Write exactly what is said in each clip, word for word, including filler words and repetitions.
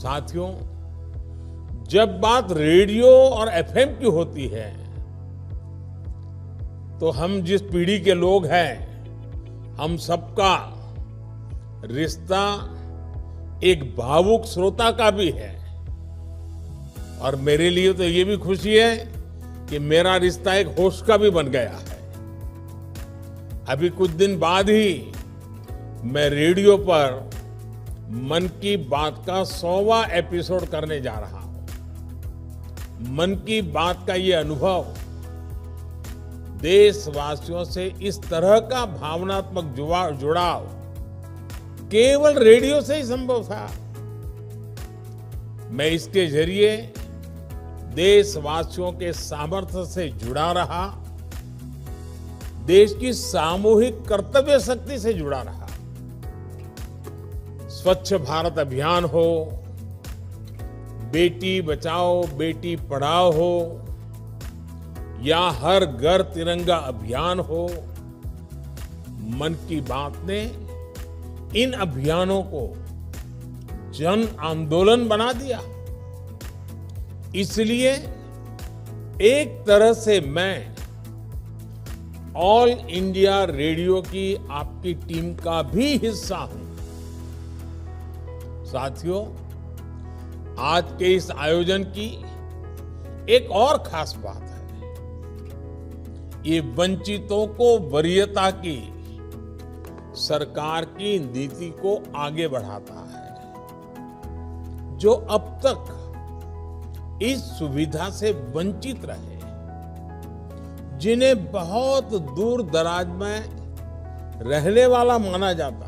साथियों, जब बात रेडियो और एफएम की होती है तो हम जिस पीढ़ी के लोग हैं, हम सबका रिश्ता एक भावुक श्रोता का भी है। और मेरे लिए तो ये भी खुशी है कि मेरा रिश्ता एक होस्ट का भी बन गया है। अभी कुछ दिन बाद ही मैं रेडियो पर मन की बात का सौवां एपिसोड करने जा रहा हूं। मन की बात का ये अनुभव देशवासियों से इस तरह का भावनात्मक जुड़ाव केवल रेडियो से ही संभव था। मैं इसके जरिए देशवासियों के सामर्थ्य से जुड़ा रहा, देश की सामूहिक कर्तव्य शक्ति से जुड़ा रहा। स्वच्छ भारत अभियान हो, बेटी बचाओ बेटी पढ़ाओ हो, या हर घर तिरंगा अभियान हो, मन की बात ने इन अभियानों को जन आंदोलन बना दिया। इसलिए एक तरह से मैं ऑल इंडिया रेडियो की आपकी टीम का भी हिस्सा हूं। साथियों, आज के इस आयोजन की एक और खास बात है। ये वंचितों को वरीयता की सरकार की नीति को आगे बढ़ाता है, जो अब तक इस सुविधा से वंचित रहे, जिन्हें बहुत दूर दराज में रहने वाला माना जाता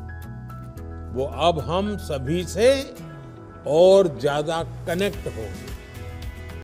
था, वो अब हम सभी से और ज्यादा कनेक्ट होंगे।